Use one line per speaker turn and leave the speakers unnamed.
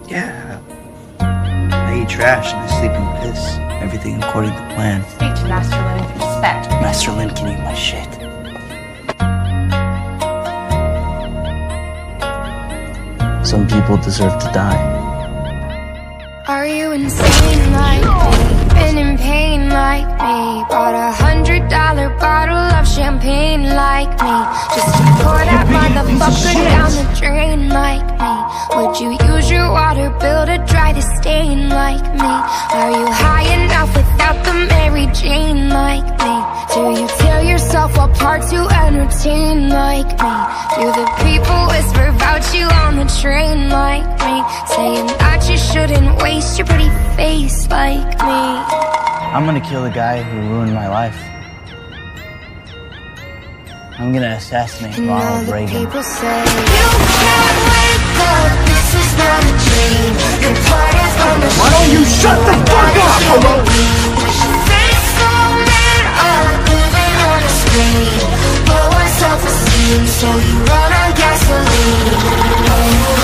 Yeah. I eat trash and I sleep in piss. Everything according to plan.
Speak to Master Lin with respect.
Master Lin can eat my shit. Some people deserve to die.
Are you insane like me? Been in pain like me? Bought $100 bottle of champagne like me? Just to pour that motherfucker down the drain like me? Would you use your water bill to dry the stain like me? Are you high enough without the Mary Jane like me? Do you tear yourself apart to entertain like me? Do the people whisper about you on the train like me? Saying that you shouldn't waste your pretty face like me.
I'm gonna kill the guy who ruined my life. I'm gonna assassinate Ronald Reagan.
People say you can't wake up, this is not a dream. Your part is on the
Why don't you shut the fuck up?
face so mad up, living on a screen. Lower self-esteem, so you run on gasoline.